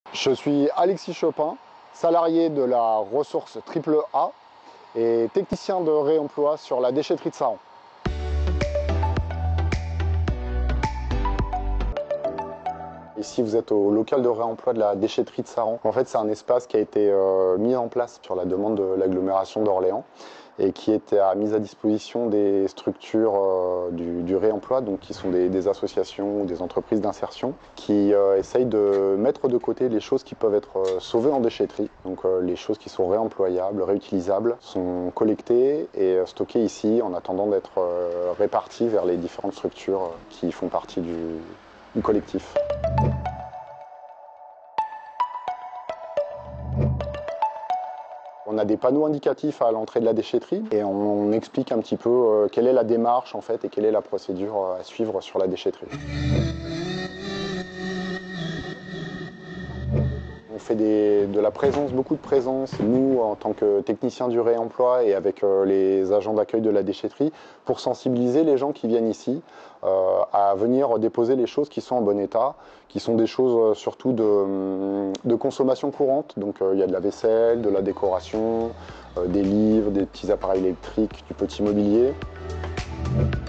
Je suis Alexis Chopin, salarié de la ressource AAA et technicien de réemploi sur la déchetterie de Saran. Ici, vous êtes au local de réemploi de la déchetterie de Saran. En fait, c'est un espace qui a été mis en place sur la demande de l'agglomération d'Orléans et qui était mis à disposition des structures du réemploi, donc qui sont des associations ou des entreprises d'insertion, qui essayent de mettre de côté les choses qui peuvent être sauvées en déchetterie. Donc les choses qui sont réemployables, réutilisables, sont collectées et stockées ici en attendant d'être réparties vers les différentes structures qui font partie du collectif. On a des panneaux indicatifs à l'entrée de la déchetterie et on explique un petit peu quelle est la démarche en fait et quelle est la procédure à suivre sur la déchetterie. On fait de la présence, beaucoup de présence, nous en tant que techniciens du réemploi et avec les agents d'accueil de la déchetterie, pour sensibiliser les gens qui viennent ici à venir déposer les choses qui sont en bon état, qui sont des choses surtout de consommation courante. Donc il y a de la vaisselle, de la décoration, des livres, des petits appareils électriques, du petit mobilier.